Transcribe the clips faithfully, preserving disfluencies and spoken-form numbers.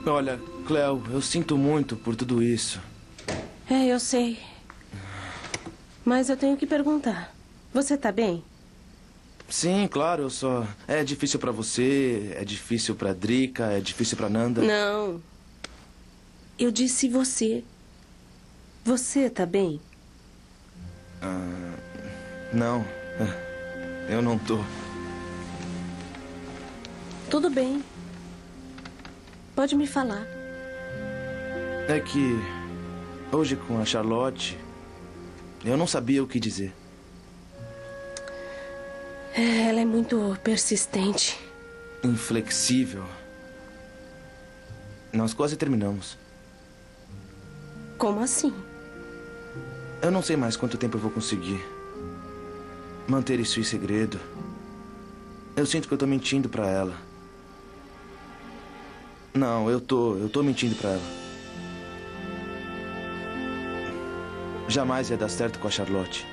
Olha, Cleo, eu sinto muito por tudo isso. É, eu sei. Mas eu tenho que perguntar. Você tá bem? Sim, claro, eu só... É difícil pra você, é difícil pra Drika, é difícil pra Nanda. Não. Eu disse você. Você tá bem? Ah, não. Eu não tô. Tudo bem. Pode me falar. É que... Hoje com a Charlotte... Eu não sabia o que dizer. É, ela é muito persistente. Inflexível. Nós quase terminamos. Como assim? Eu não sei mais quanto tempo eu vou conseguir manter isso em segredo. Eu sinto que eu tô mentindo pra ela. Não, eu tô... Eu tô mentindo pra ela. Jamais ia dar certo com a Charlotte.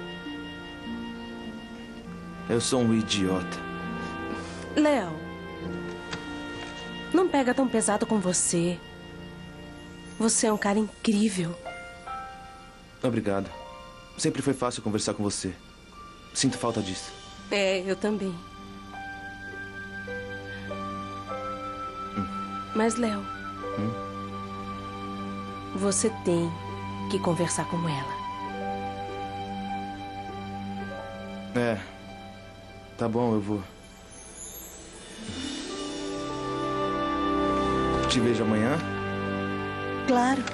Eu sou um idiota. Léo, não pega tão pesado com você. Você é um cara incrível. Obrigado. Sempre foi fácil conversar com você. Sinto falta disso. É, eu também. Hum. Mas, Léo, Hum? você tem que conversar com ela. É. Tá bom, eu vou. Te vejo amanhã? Claro.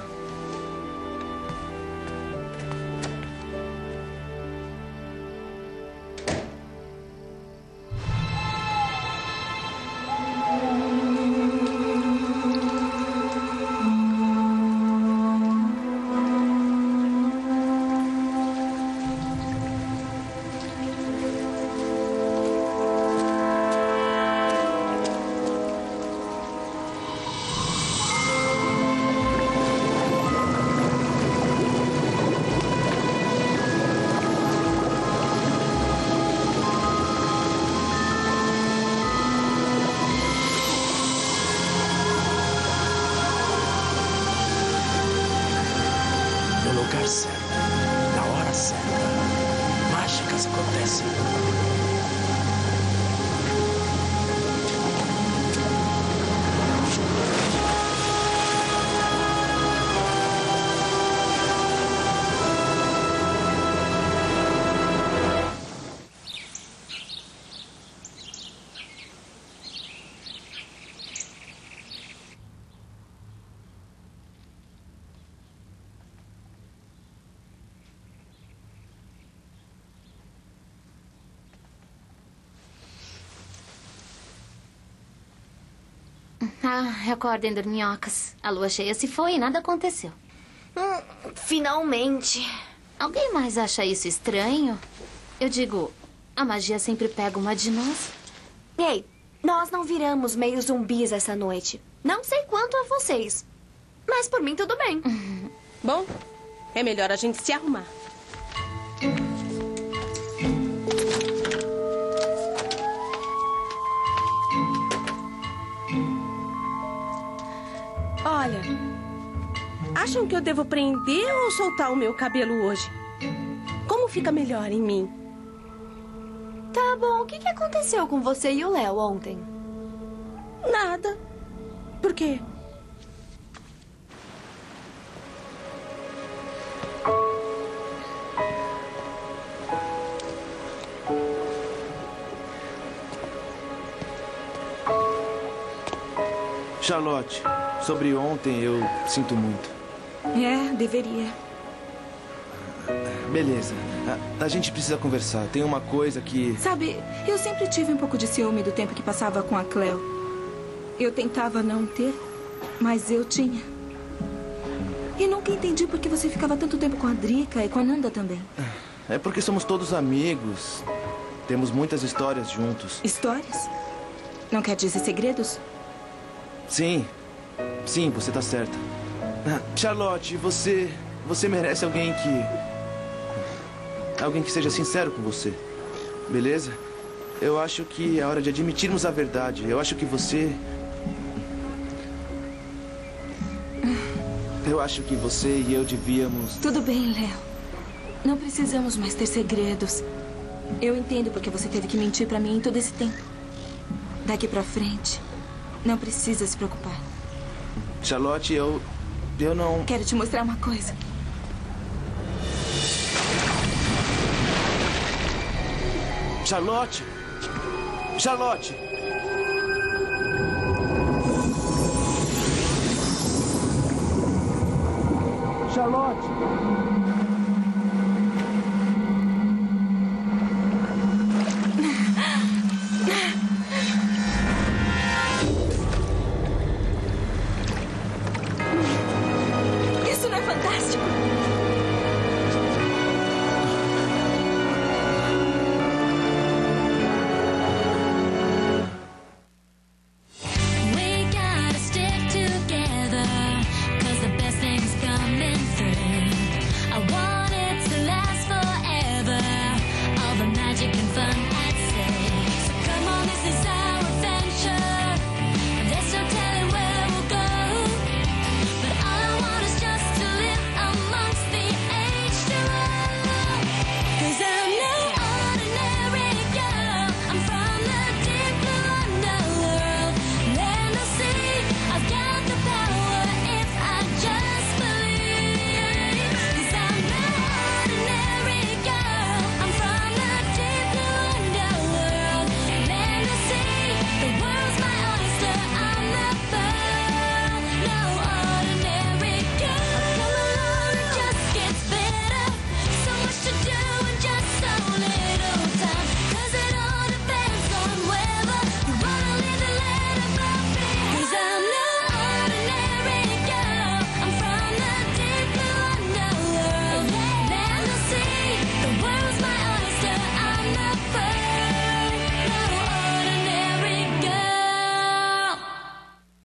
No lugar certo, na hora certa, mágicas acontecem. Ah, acordem, dorminhocas. A lua cheia se foi e nada aconteceu. Hum, finalmente. Alguém mais acha isso estranho? Eu digo, a magia sempre pega uma de nós. Ei, nós não viramos meio zumbis essa noite. Não sei quanto a vocês, mas por mim tudo bem. Bom, é melhor a gente se arrumar. Olha, acham que eu devo prender ou soltar o meu cabelo hoje? Como fica melhor em mim? Tá bom, o que, que aconteceu com você e o Léo ontem? Nada. Por quê? Charlotte, sobre ontem eu sinto muito. É, deveria. Beleza. A, a gente precisa conversar. Tem uma coisa que... Sabe, eu sempre tive um pouco de ciúme do tempo que passava com a Cleo. Eu tentava não ter, mas eu tinha. E nunca entendi por que você ficava tanto tempo com a Drika e com a Nanda também. É porque somos todos amigos. Temos muitas histórias juntos. Histórias? Não quer dizer segredos? Sim. Sim, você tá certa. Ah, Charlotte, você... Você merece alguém que... Alguém que seja sincero com você. Beleza? Eu acho que é hora de admitirmos a verdade. Eu acho que você... Eu acho que você e eu devíamos... Tudo bem, Léo. Não precisamos mais ter segredos. Eu entendo porque você teve que mentir pra mim todo esse tempo. Daqui pra frente, não precisa se preocupar. Charlotte, eu... Eu não... Quero te mostrar uma coisa. Charlotte! Charlotte! Charlotte!